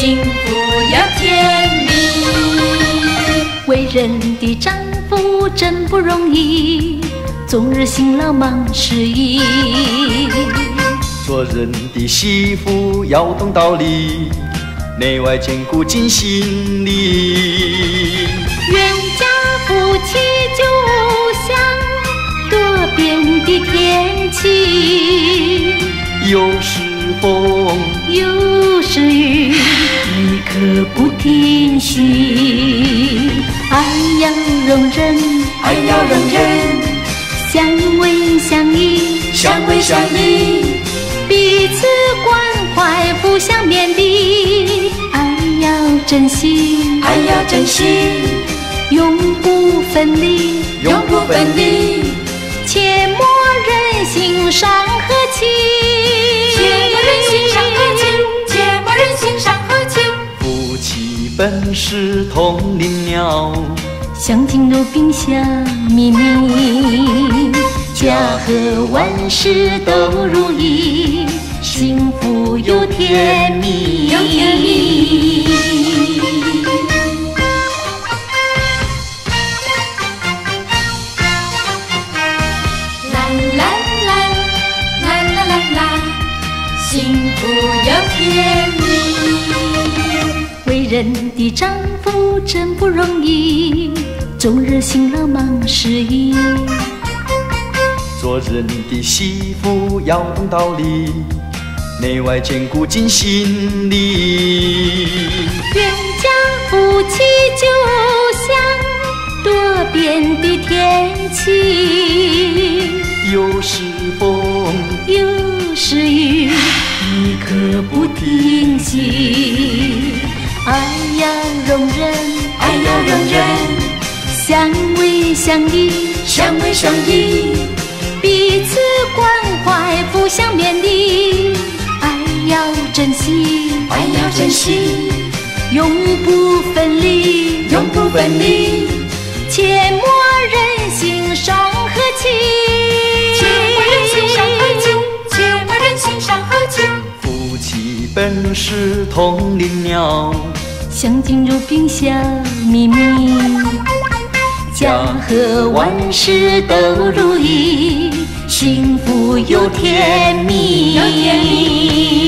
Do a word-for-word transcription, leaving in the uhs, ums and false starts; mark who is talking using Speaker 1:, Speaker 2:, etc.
Speaker 1: 幸福又甜蜜。
Speaker 2: 为人的丈夫真不容易，终日辛劳忙事宜。
Speaker 3: 做人的媳妇要懂道理，内外兼顾尽心力。
Speaker 2: 愿家夫妻就像多变的天气，
Speaker 3: 有时风，
Speaker 2: 有时雨，一刻不停息。爱要容忍，
Speaker 1: 爱要容忍，
Speaker 2: 相偎相依，
Speaker 1: 相偎相依，
Speaker 2: 彼此关怀，互相勉励。爱要珍惜，
Speaker 1: 爱要珍惜，
Speaker 2: 永不分离，
Speaker 1: 永不分离，
Speaker 2: 切莫忍心伤和气，
Speaker 1: 切莫忍心伤和气，切莫忍心伤和气。
Speaker 3: 夫妻本是同林鸟，
Speaker 2: 相敬如宾，相秘密，家和万事都如意，幸福又甜蜜，
Speaker 1: 又甜蜜。啦啦啦啦啦啦啦，幸福又甜蜜。
Speaker 2: 为人的丈夫真不容易，终日辛劳忙事宜。
Speaker 3: 做人的媳妇要懂道理，内外兼顾尽心力。
Speaker 2: 愿家夫妻就像多变的天气，
Speaker 3: 有时风，
Speaker 2: 有时雨，一刻不停息。爱要容忍，
Speaker 1: 爱要容忍，
Speaker 2: 相偎相依，
Speaker 1: 相偎相依，
Speaker 2: 彼此关怀，互相勉励。爱要珍惜，
Speaker 1: 爱要珍惜，
Speaker 2: 永不分离，
Speaker 1: 永不分离，
Speaker 2: 切莫忍心伤和气，
Speaker 1: 切莫忍心伤和气，切莫忍心伤和气。
Speaker 3: 夫妻本是同林鸟，
Speaker 2: 相敬如宾，相秘密，家和万事都如意，幸福又甜蜜，
Speaker 1: 又甜蜜。